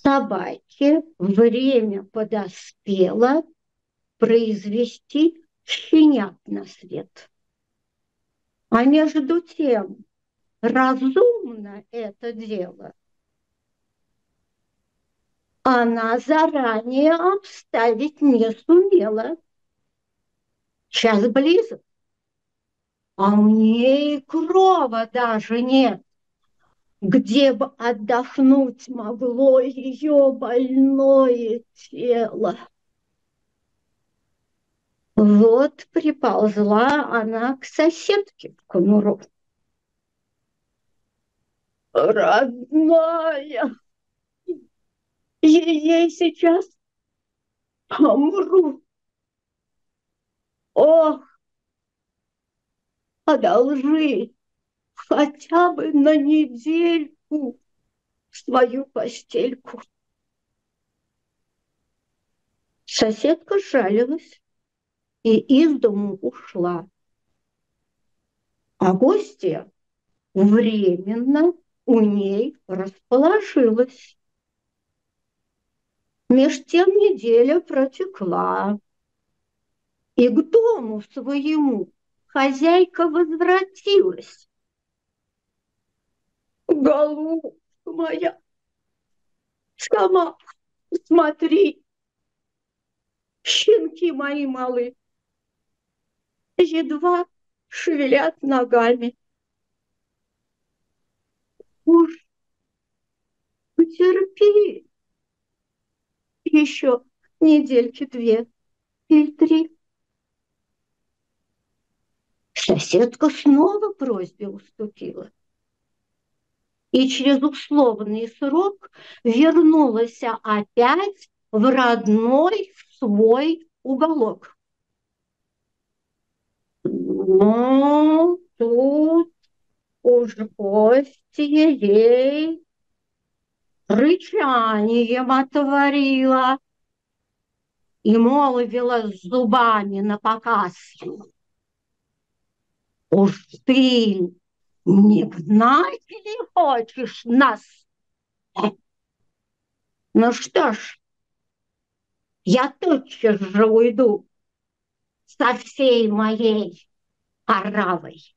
Собаке время подоспело произвести щенят на свет. А между тем, разумно это дело она заранее обставить не сумела. Час близок, а у ней крова даже нет, где бы отдохнуть могло ее больное тело. Вот приползла она к соседке в конуру. Родная, ей сейчас помру. Ох, одолжи хотя бы на недельку свою постельку. Соседка жалилась и из дому ушла. А гостья временно у ней расположилась. Меж тем неделя протекла, и к дому своему хозяйка возвратилась. Голубка моя, сама смотри, щенки мои малы, едва шевелят ногами. Уж потерпи еще недельки две или три. Соседка снова просьбе уступила. И через условный срок вернулась опять в родной свой уголок. Ну, тут уж гостья ей рычанием отворила и молвила с зубами напоказ: уж ты не гнать ли хочешь нас? Ну что ж, я тотчас же уйду со всей моей оравой.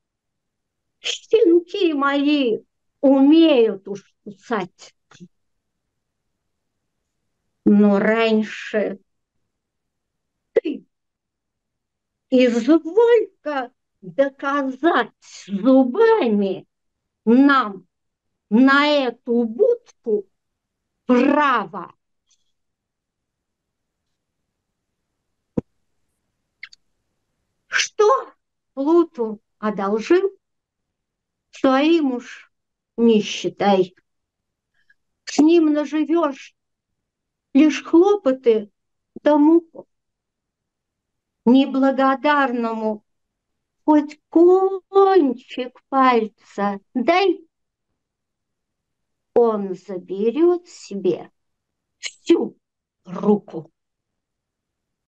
Щенки мои умеют уж кусать. Но раньше ты изволь-ка доказать зубами нам на эту будку право. Что Плуту одолжил, своим уж не считай. С ним наживешь лишь хлопоты да муку. Неблагодарному хоть кончик пальца дай, он заберет себе всю руку.